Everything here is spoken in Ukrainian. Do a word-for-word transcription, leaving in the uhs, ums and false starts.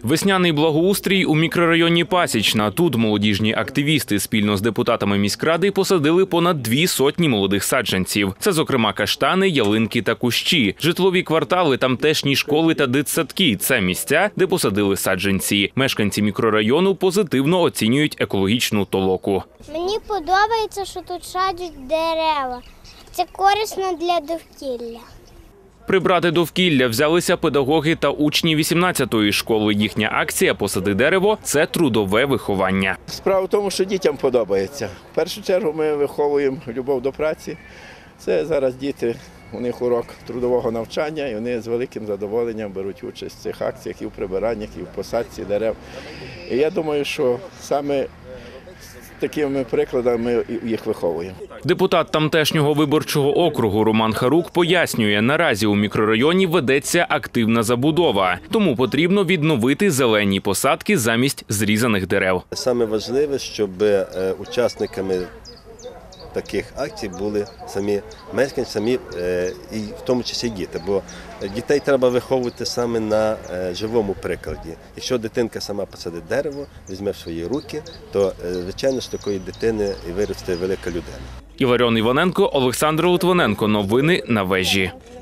Весняний благоустрій у мікрорайоні Пасічна. Тут молодіжні активісти спільно з депутатами міськради посадили понад дві сотні молодих саджанців. Це, зокрема, каштани, ялинки та кущі. Житлові квартали, тамтешні школи та дитсадки – це місця, де посадили саджанці. Мешканці мікрорайону позитивно оцінюють екологічну толоку. Мені подобається, що тут садять дерева. Це корисно для довкілля. Прибрати довкілля взялися педагоги та учні вісімнадцятої школи. Їхня акція «Посади дерево» – це трудове виховання. Справа в тому, що дітям подобається. В першу чергу ми виховуємо любов до праці. Це зараз діти, у них урок трудового навчання, і вони з великим задоволенням беруть участь в цих акціях і в прибираннях, і в посадці дерев. І я думаю, що саме такими прикладами ми їх виховуємо. Депутат тамтешнього виборчого округу Роман Харук пояснює, наразі у мікрорайоні ведеться активна забудова. Тому потрібно відновити зелені посадки замість зрізаних дерев. Саме важливе, щоб учасниками таких акцій були самі мешканці, самі, і в тому числі діти. Бо дітей треба виховувати саме на живому прикладі. Якщо дитинка сама посадить дерево, візьме в свої руки, то, звичайно, з такої дитини і виросте велика людина. Іларіон Іваненко, Олександр Литвиненко. Новини на Вежі.